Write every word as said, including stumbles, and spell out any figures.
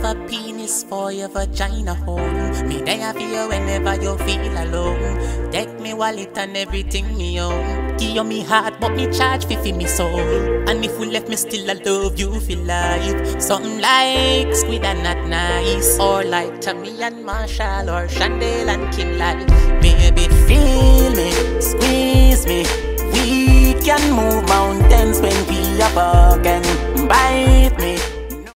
have a penis for your vagina home. Me there for you whenever you feel alone. Take me wallet and everything me own. Give you me heart but me charge fi fi me soul. And if we left me still I love you for life. Something like Squid and Not Nice, or like Tammy and Marshall, or Chandel and Kim like. Baby feel me, squeeze me. We can move mountains when we are broken. Bye.